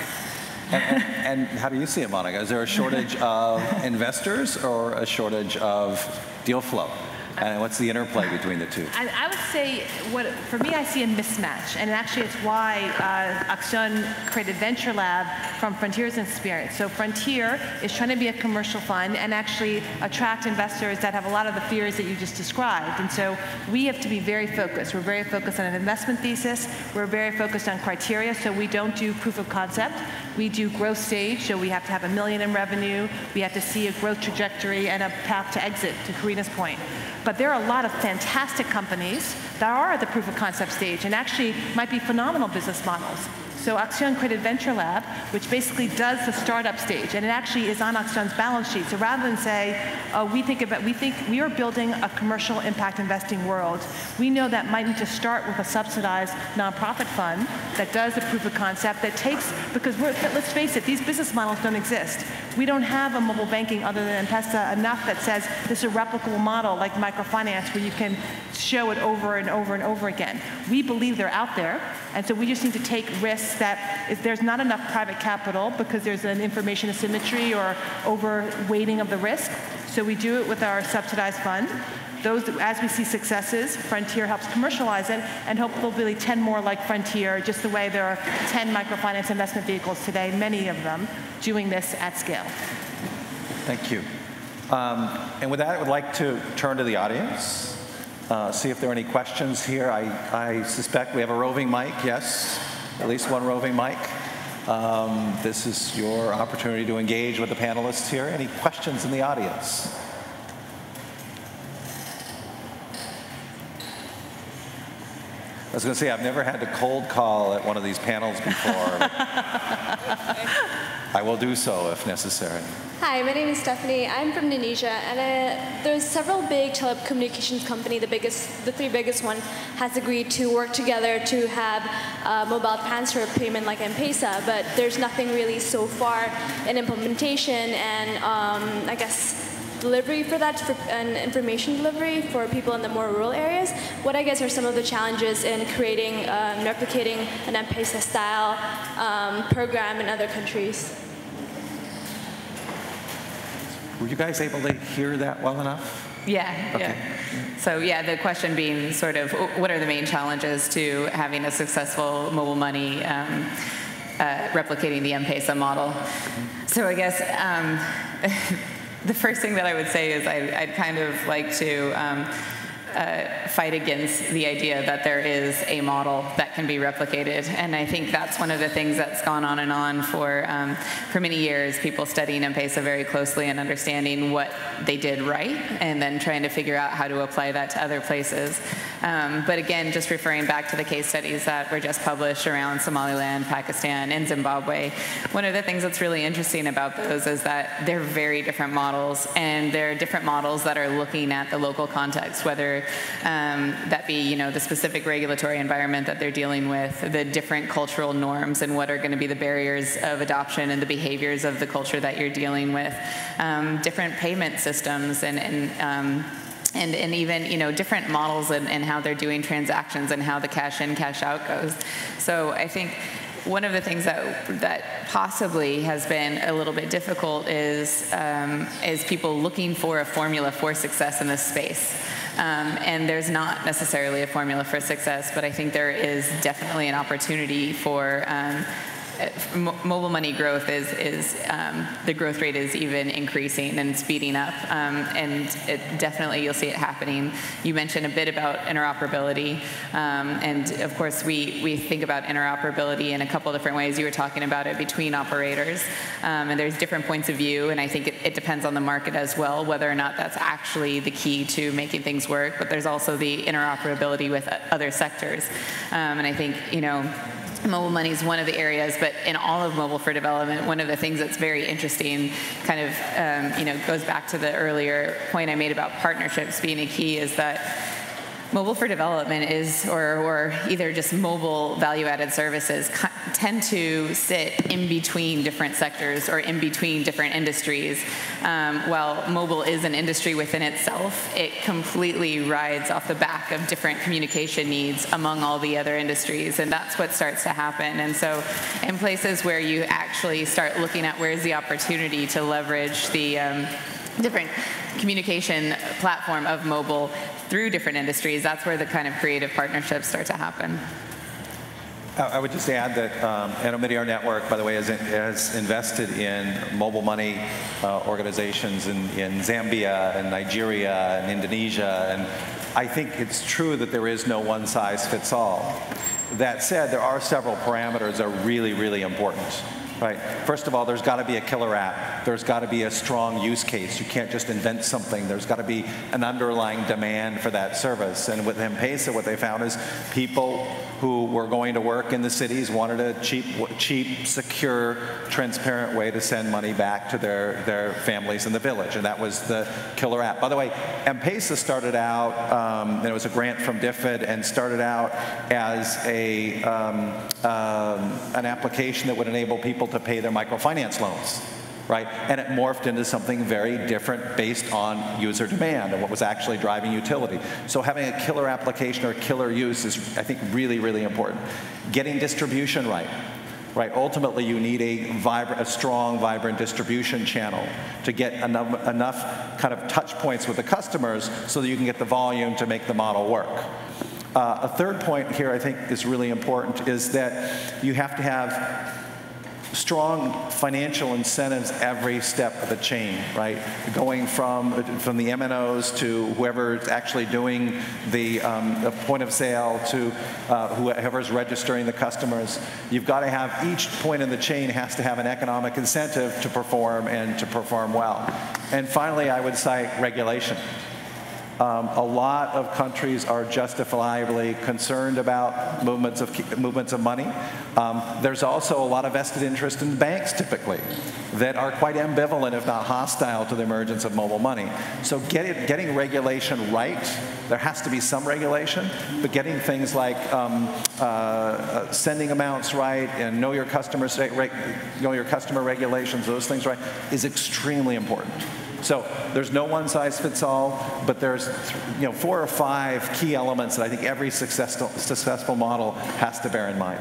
And how do you see it, Monica? Is there a shortage of investors or a shortage of deal flow? And what's the interplay between the two? I would say, for me, I see a mismatch. And actually, it's why Accion created Venture Lab from Frontier's experience. So Frontier is trying to be a commercial fund and actually attract investors that have a lot of the fears that you just described. And so we have to be very focused. We're very focused on an investment thesis. We're very focused on criteria. So we don't do proof of concept. We do growth stage. So we have to have $1 million in revenue. We have to see a growth trajectory and a path to exit, to Corina's point. But there are a lot of fantastic companies that are at the proof of concept stage and actually might be phenomenal business models. So Accion created Venture Lab, which basically does the startup stage, and it actually is on Accion's balance sheet. So rather than say, we think we are building a commercial impact investing world, we know that might need to start with a subsidized nonprofit fund that does the proof of concept that takes, because let's face it, these business models don't exist. We don't have a mobile banking other than M-Pesa enough that says this is a replicable model like microfinance where you can show it over and over and over again. We believe they're out there, and so we just need to take risks that there's not enough private capital because there's an information asymmetry or overweighting of the risk. So we do it with our subsidized fund. As we see successes, Frontier helps commercialize it, and hopefully there'll be 10 more like Frontier, just the way there are 10 microfinance investment vehicles today, many of them, doing this at scale. Thank you. And with that, I would like to turn to the audience, see if there are any questions here. I suspect we have a roving mic, yes? At least one roving mic. This is your opportunity to engage with the panelists here. Any questions in the audience? I was going to say, I've never had to cold call at one of these panels before. I will do so if necessary. Hi, my name is Stephanie. I'm from Indonesia, and there's several big telecommunications companies. The three biggest one has agreed to work together to have mobile transfer payment like M-Pesa, but there's nothing really so far in implementation and I guess delivery for that, and information delivery for people in the more rural areas. What I guess are some of the challenges in creating, replicating an M-Pesa style program in other countries? Were you guys able to hear that well enough? Yeah, okay. Yeah. So yeah, the question being sort of, what are the main challenges to having a successful mobile money replicating the M-Pesa model? So I guess the first thing that I would say is I'd kind of like to fight against the idea that there is a model that can be replicated. And I think that's one of the things that's gone on and on for many years, people studying M-Pesa very closely and understanding what they did right, and then trying to figure out how to apply that to other places. But again, just referring back to the case studies that were just published around Somaliland, Pakistan, and Zimbabwe, one of the things that's really interesting about those is that they're very different models, and they're different models that are looking at the local context, whether that be, the specific regulatory environment that they're dealing with, the different cultural norms and what are going to be the barriers of adoption and the behaviors of the culture that you're dealing with, different payment systems and even different models and how they're doing transactions and how the cash in, cash out goes. So I think one of the things that possibly has been a little bit difficult is people looking for a formula for success in this space. And there's not necessarily a formula for success, but I think there is definitely an opportunity for mobile money growth is the growth rate is even increasing and speeding up, and definitely you'll see it happening. You mentioned a bit about interoperability, and of course we think about interoperability in a couple different ways. You were talking about it between operators, and there's different points of view, and I think it depends on the market as well, whether or not that's actually the key to making things work, but there's also the interoperability with other sectors. And I think, mobile money is one of the areas, but in all of mobile for development, one of the things that's very interesting, kind of, goes back to the earlier point I made about partnerships being a key, is that mobile for development is, or either just mobile value-added services, tend to sit in between different sectors or in between different industries. While mobile is an industry within itself, it completely rides off the back of different communication needs among all the other industries, and that's what starts to happen. And so in places where you actually start looking at where's the opportunity to leverage the different communication platform of mobile through different industries, that's where the kind of creative partnerships start to happen. I would just add that Omidyar Network, by the way, has invested in mobile money organizations in Zambia and Nigeria and Indonesia, and I think it's true that there is no one-size-fits-all. That said, there are several parameters that are really, really important. Right. First of all, there's got to be a killer app. There's got to be a strong use case. You can't just invent something. There's got to be an underlying demand for that service. And with M-Pesa, what they found is people who were going to work in the cities wanted a cheap, secure, transparent way to send money back to their families in the village. And that was the killer app. By the way, M-Pesa started out, and it was a grant from DFID, and started out as an application that would enable people to pay their microfinance loans, right? And it morphed into something very different based on user demand and what was actually driving utility. So having a killer application or killer use is, I think, really, really important. Getting distribution right. Right. Ultimately, you need a strong, vibrant distribution channel to get enough kind of touch points with the customers so that you can get the volume to make the model work. A third point here I think is really important is that you have to have strong financial incentives every step of the chain, right? Going from the MNOs to whoever's actually doing the point of sale to whoever's registering the customers. You've got to have, each point in the chain has to have an economic incentive to perform and to perform well. And finally, I would cite regulation. A lot of countries are justifiably concerned about movements of money. There's also a lot of vested interest in banks, typically, that are quite ambivalent, if not hostile, to the emergence of mobile money. So getting regulation right, there has to be some regulation, but getting things like sending amounts right and know your customer regulations, those things right, is extremely important. So there's no one-size-fits-all, but there's 4 or 5 key elements that I think every successful model has to bear in mind.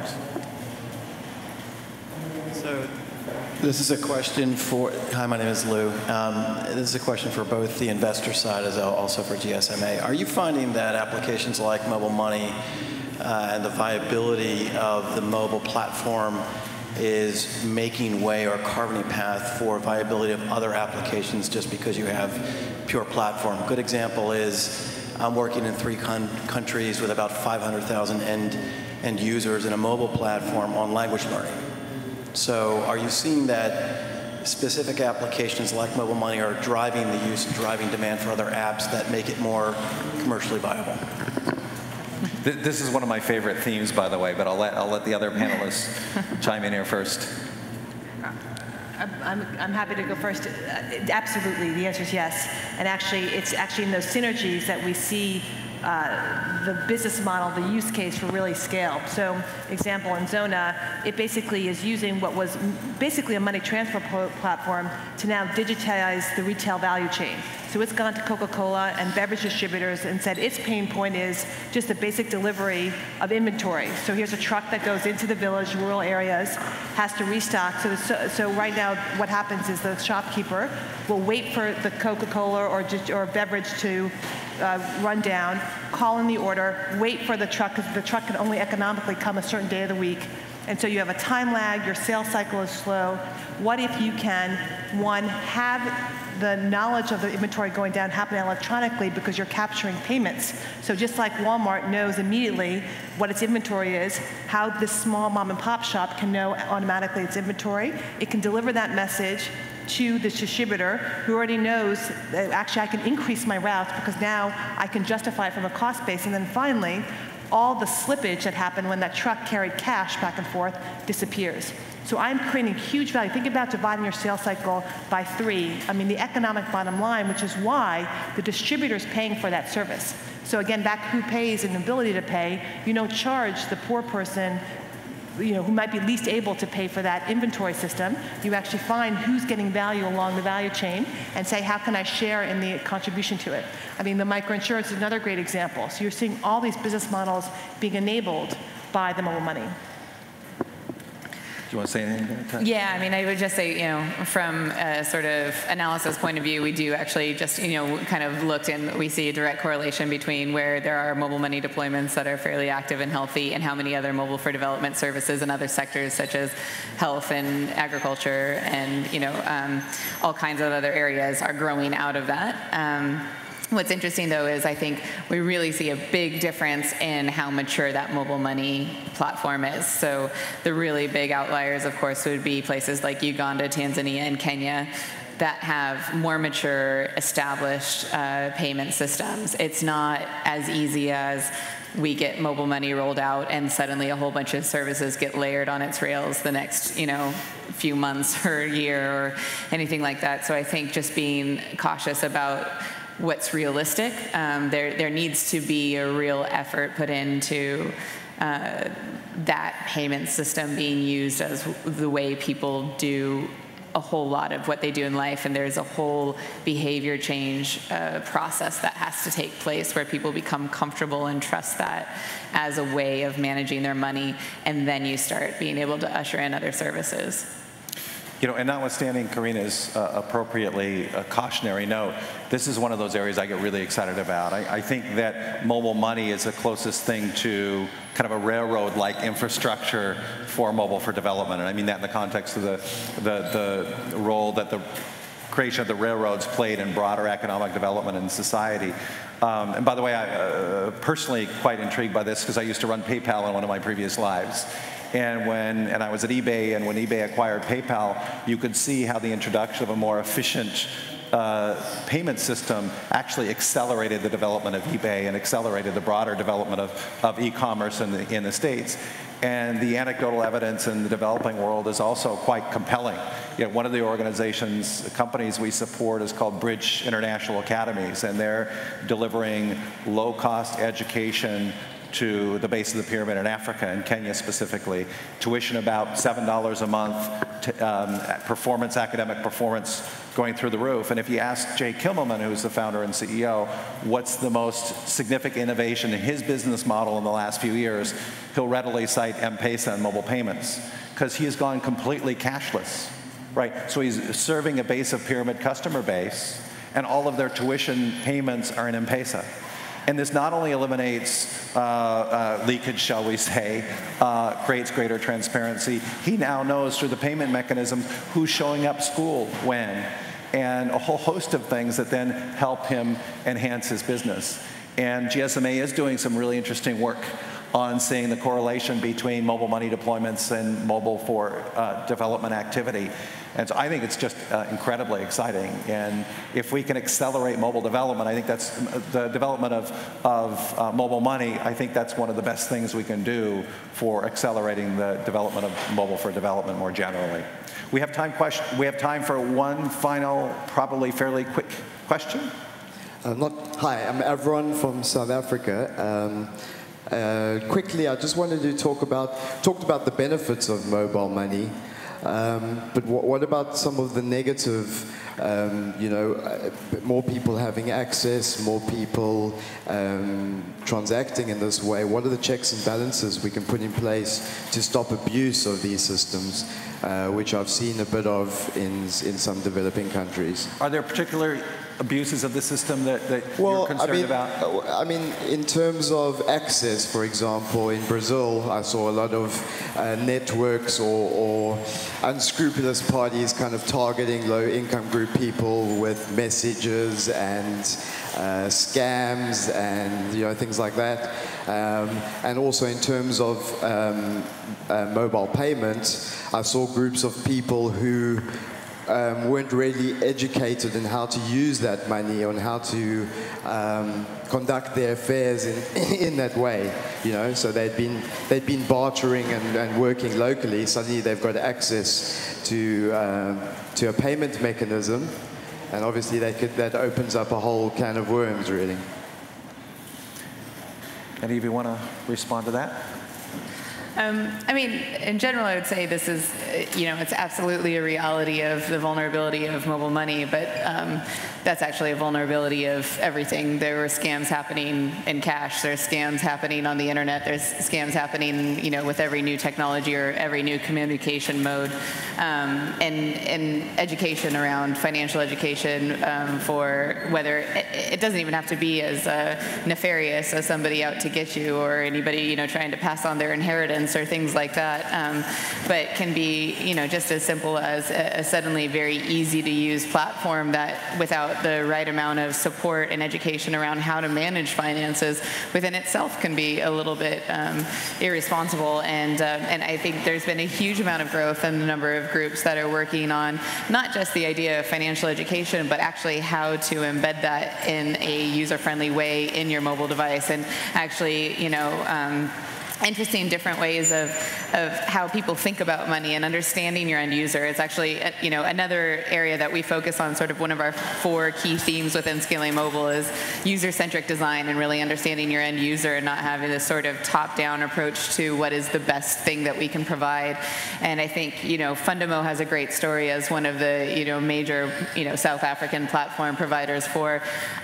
So this is a question for, hi, my name is Lou. This is a question for both the investor side as also for GSMA. Are you finding that applications like mobile money and the viability of the mobile platform is making way or carving a path for viability of other applications just because you have pure platform? Good example is I'm working in 3 countries with about 500,000 end users in a mobile platform on language learning. So are you seeing that specific applications like mobile money are driving the use and driving demand for other apps that make it more commercially viable? This is one of my favorite themes, by the way, but I'll let the other panelists chime in here first. I'm happy to go first. Absolutely, the answer is yes. And actually, it's actually in those synergies that we see the business model, the use case for really scale. So, example, in Zona, it basically is using what was basically a money transfer platform to now digitize the retail value chain. So it's gone to Coca-Cola and beverage distributors and said its pain point is just the basic delivery of inventory. So here's a truck that goes into the village, rural areas, has to restock. So right now what happens is the shopkeeper will wait for the Coca-Cola or beverage to run down, call in the order, wait for the truck, because the truck can only economically come a certain day of the week, And so you have a time lag, your sales cycle is slow. What if you can, one, have the knowledge of the inventory going down happen electronically because you're capturing payments. So just like Walmart knows immediately what its inventory is, how this small mom and pop shop can know automatically its inventory, it can deliver that message to the distributor who already knows that actually I can increase my routes because now I can justify it from a cost base. And then finally, all the slippage that happened when that truck carried cash back and forth disappears. So I'm creating huge value. Think about dividing your sales cycle by 3. I mean, the economic bottom line, which is why the distributor is paying for that service. So again, back who pays and ability to pay, you don't charge the poor person who might be least able to pay for that inventory system. You actually find who's getting value along the value chain and say, how can I share in the contribution to it? I mean, the microinsurance is another great example. So you're seeing all these business models being enabled by the mobile money. Do you want to say anything? Yeah, I mean, I would just say, from a sort of analysis point of view, we do actually just, kind of looked and we see a direct correlation between where there are mobile money deployments that are fairly active and healthy and how many other mobile for development services in other sectors such as health and agriculture and, all kinds of other areas are growing out of that. What's interesting, though, is I think we really see a big difference in how mature that mobile money platform is. So the really big outliers, of course, would be places like Uganda, Tanzania, and Kenya that have more mature, established payment systems. It's not as easy as we get mobile money rolled out and suddenly a whole bunch of services get layered on its rails the next, few months or a year or anything like that. So I think just being cautious about what's realistic. There needs to be a real effort put into that payment system being used as the way people do a whole lot of what they do in life, and there's a whole behavior change process that has to take place where people become comfortable and trust that as a way of managing their money, and then you start being able to usher in other services. And notwithstanding Corina's appropriately cautionary note, this is one of those areas I get really excited about. I think that mobile money is the closest thing to kind of a railroad-like infrastructure for mobile for development. And I mean that in the context of the role that the creation of the railroads played in broader economic development in society. And by the way, I'm personally quite intrigued by this because I used to run PayPal in one of my previous lives. And I was at eBay, and when eBay acquired PayPal, you could see how the introduction of a more efficient payment system actually accelerated the development of eBay and accelerated the broader development of e-commerce in the States. And the anecdotal evidence in the developing world is also quite compelling. One of the companies we support is called Bridge International Academies, and they're delivering low-cost education to the base of the pyramid in Africa, in Kenya specifically. Tuition about $7 a month, academic performance going through the roof. And if you ask Jay Kimmelman, who's the founder and CEO, what's the most significant innovation in his business model in the last few years, he'll readily cite M-Pesa and mobile payments, because he has gone completely cashless, right? So he's serving a base of pyramid customer base, and all of their tuition payments are in M-Pesa. And this not only eliminates leakage, shall we say, creates greater transparency. He now knows through the payment mechanisms who's showing up school when, and a whole host of things that then help him enhance his business. And GSMA is doing some really interesting work on seeing the correlation between mobile money deployments and mobile for development activity. And so I think it's just incredibly exciting. And if we can accelerate mobile development, I think that's the development of mobile money. I think that's one of the best things we can do for accelerating the development of mobile for development more generally. We have time for one final, probably fairly quick question. Hi, I'm Avron from South Africa. Quickly, I just wanted to talked about the benefits of mobile money, but what about some of the negative, more people having access, more people transacting in this way? What are the checks and balances we can put in place to stop abuse of these systems, which I've seen a bit of in some developing countries? Are there particular abuses of the system that you're concerned about? I mean, in terms of access, for example, in Brazil, I saw a lot of networks or unscrupulous parties kind of targeting low-income group people with messages and scams and things like that. And also in terms of mobile payments, I saw groups of people who weren't really educated in how to use that money, on how to conduct their affairs in that way. So they'd been bartering and working locally. Suddenly they've got access to a payment mechanism, and obviously that opens up a whole can of worms, really. Any of you want to respond to that? I mean, in general, I would say this is, it's absolutely a reality of the vulnerability of mobile money, but that's actually a vulnerability of everything. There were scams happening in cash. There's scams happening on the internet. There's scams happening, with every new technology or every new communication mode. And education around financial education for whether it doesn't even have to be as nefarious as somebody out to get you or anybody, trying to pass on their inheritance or things like that, but can be, just as simple as a suddenly very easy to use platform that without the right amount of support and education around how to manage finances within itself can be a little bit irresponsible. And I think there's been a huge amount of growth in the number of groups that are working on not just the idea of financial education, but actually how to embed that in a user-friendly way in your mobile device and actually, interesting different ways of how people think about money and understanding your end user. It's actually, another area that we focus on, sort of one of our 4 key themes within Scaling Mobile is user-centric design and really understanding your end user and not having this sort of top-down approach to what is the best thing that we can provide. And I think, Fundamo has a great story as one of the, major, South African platform providers for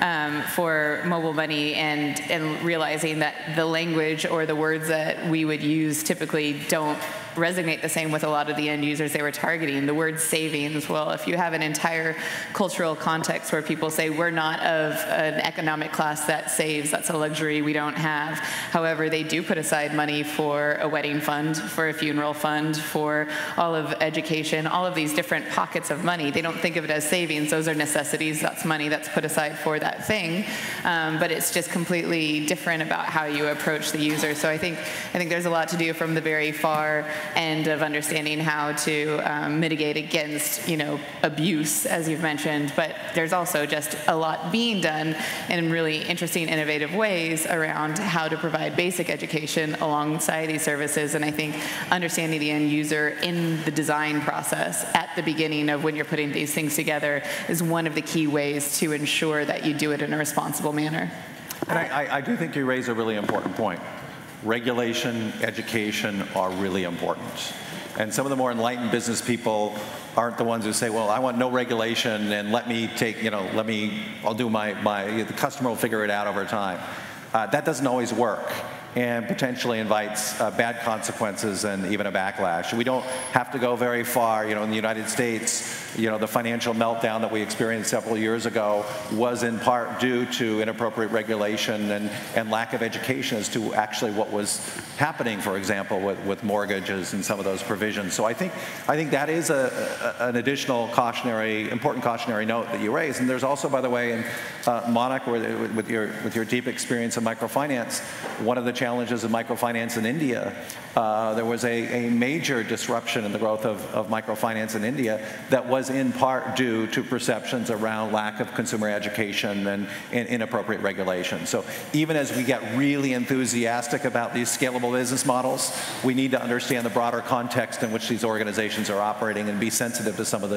mobile money and realizing that the language or the words that we would use typically don't resonate the same with a lot of the end users they were targeting. The word savings, well, if you have an entire cultural context where people say we're not of an economic class that saves, that's a luxury we don't have. However, they do put aside money for a wedding fund, for a funeral fund, for all of education, all of these different pockets of money. They don't think of it as savings. Those are necessities. That's money that's put aside for that thing. But it's just completely different about how you approach the user. So I think there's a lot to do from the very far end of understanding how to mitigate against, abuse, as you've mentioned. But there's also just a lot being done in really interesting, innovative ways around how to provide basic education alongside these services. And I think understanding the end user in the design process at the beginning of when you're putting these things together is one of the key ways to ensure that you do it in a responsible manner. And I do think you raise a really important point. Regulation, education are really important. And some of the more enlightened business people aren't the ones who say, well, I want no regulation and let me take, I'll do the customer will figure it out over time. That doesn't always work and potentially invites bad consequences and even a backlash. We don't have to go very far. In the United States, the financial meltdown that we experienced several years ago was in part due to inappropriate regulation and lack of education as to actually what was happening, for example, with mortgages and some of those provisions. So I think that is an additional important cautionary note that you raise. And there's also, by the way, in Bannick, with your deep experience in microfinance, one of the challenges of microfinance in India, there was a major disruption in the growth of microfinance in India that was in part due to perceptions around lack of consumer education and inappropriate regulation. So even as we get really enthusiastic about these scalable business models, we need to understand the broader context in which these organizations are operating and be sensitive to some of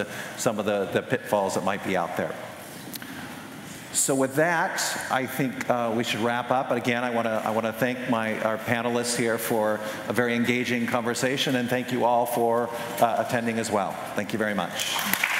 the pitfalls that might be out there. So with that, I think we should wrap up. But again, I want to thank our panelists here for a very engaging conversation, and thank you all for attending as well. Thank you very much.